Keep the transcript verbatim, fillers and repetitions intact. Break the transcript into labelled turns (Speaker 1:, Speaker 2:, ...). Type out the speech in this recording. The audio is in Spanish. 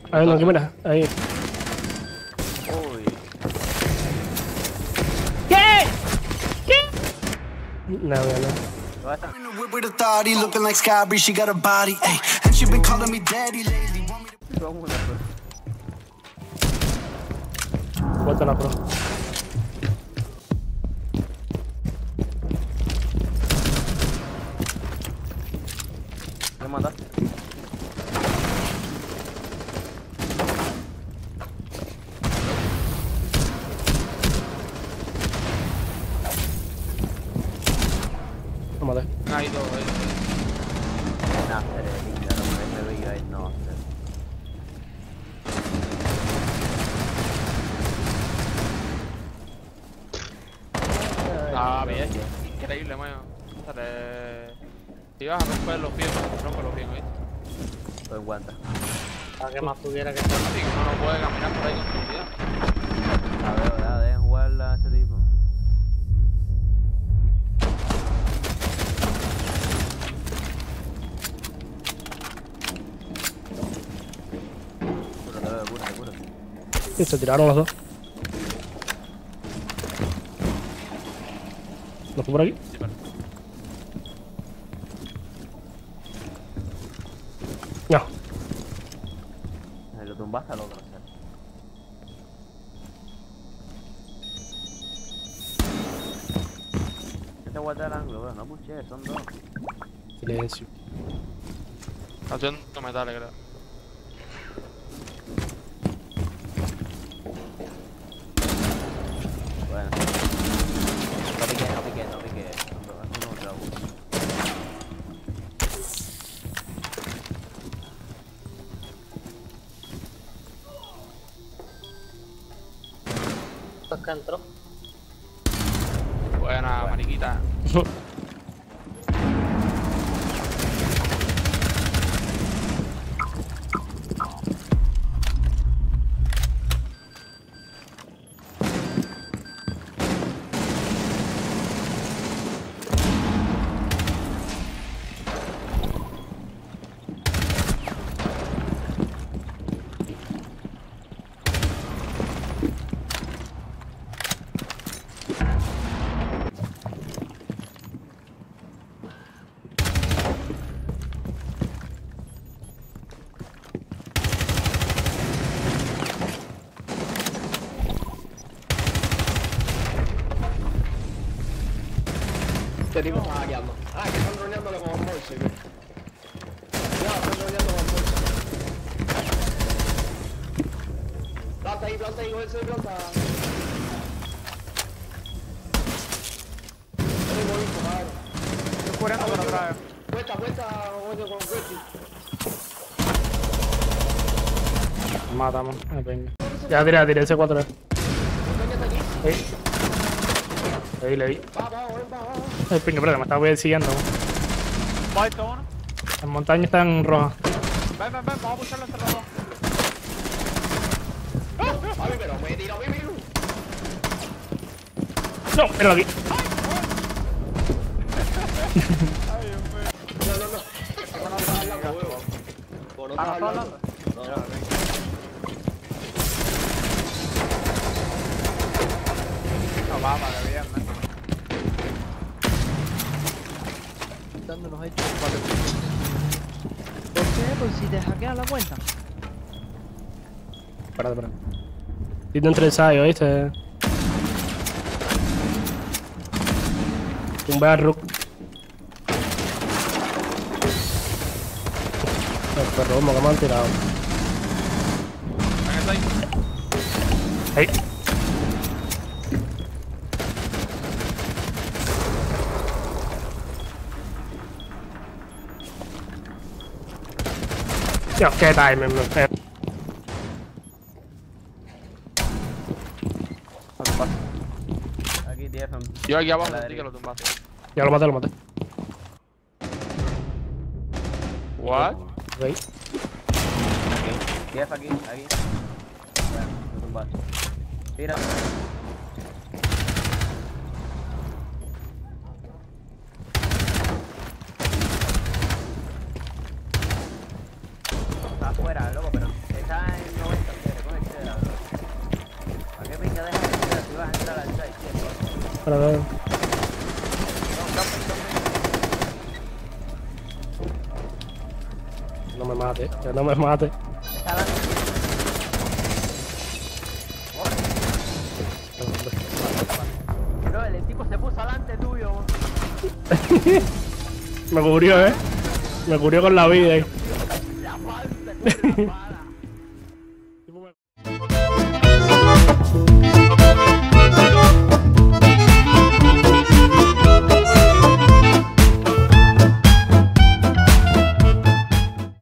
Speaker 1: Hay uno aquí, mira. Ahí.
Speaker 2: Uy.
Speaker 1: ¿Qué? ¿Qué? No, no, no.
Speaker 2: ¿Dónde está?
Speaker 3: With authority, looking like Skybree, she got a body, ayy. And she been calling me daddy lately. Want me to
Speaker 2: Vamos una cosa.
Speaker 1: Vuelta la pro.
Speaker 2: ¿Me mataste?
Speaker 1: Lo maté.
Speaker 4: Hay dos, eh.
Speaker 2: Nah, eres linda, no me veía ahí, no.
Speaker 4: Ah, bien. Increíble, mayo. O sea, te... Si vas a romper los pies, rompe los pies, ¿viste?
Speaker 2: Pues aguanta.
Speaker 5: Para que más tuviera que estar.
Speaker 4: Así que uno no puede caminar por ahí con seguridad.
Speaker 2: A ver, ¿verdad? Dejen jugarla a este tipo. Cúrate, cúrate, cúrate.
Speaker 1: Y se tiraron los dos. ¿Lo fue por aquí?
Speaker 4: Sí, pero...
Speaker 1: No.
Speaker 2: Lo tumbaste al otro, ¿sí? Este guarda el ángulo, bro, no puché, son dos.
Speaker 1: Silencio.
Speaker 4: Haciendo metales, creo.
Speaker 2: Bueno. No piqué, no piqué, no piqué. Uno contra uno.
Speaker 5: Acá entró.
Speaker 4: Buena, mariquita.
Speaker 5: Este tipo está hackeando. Ah, que están roneándolo con Morse, güey. Ya, están roneando con Morse. Planta ahí, planta ahí, cogerse de planta. Estoy bonito, madre.
Speaker 4: Estoy corriendo para atrás.
Speaker 5: Vuelta, vuelta, oye, con Betty.
Speaker 1: Matamos. Ah, venga. Ya tiré, tiré ese cuatro. Ahí. Ahí le di.
Speaker 5: Va, va, va, va.
Speaker 1: Ay, pinga, espérate, me estaba persiguiendo.
Speaker 4: Va esto uno.
Speaker 1: Las montañas están rojas.
Speaker 4: Ven, ven, ven, vamos a pusharlo entre los dos.
Speaker 5: Papi, pero me he tirado, mi amigo.
Speaker 1: No, míralo aquí.
Speaker 5: No, no, no. No, no, estás hablando, huevo. O no estás hablando. No, no.
Speaker 4: No, va, para bien, ¿no?
Speaker 6: Dándonos ahí. ¿Por qué? Pues si te hackean la cuenta.
Speaker 1: Espérate, espérate. Tito entre ensayos, ¿viste? Un Rook. El perro, como que me han tirado.
Speaker 4: ¿Ven está ahí?
Speaker 1: Ahí. Dios, qué timing, me feo.
Speaker 2: Aquí, D F M.
Speaker 4: Yo aquí abajo,
Speaker 2: La
Speaker 4: sentí que
Speaker 2: derecha.
Speaker 4: lo tumbaste.
Speaker 1: Ya lo maté, lo maté.
Speaker 4: What?
Speaker 1: Ok.
Speaker 2: D F aquí, aquí. Bueno, lo tumbaste. Tira. Está afuera, loco, pero está en
Speaker 1: Pero, no me mate, que no me mate.
Speaker 2: Está adelante. Bro, el tipo se puso adelante tuyo.
Speaker 1: Me cubrió, eh. Me cubrió con la vida ahí.
Speaker 2: La falta, la falta.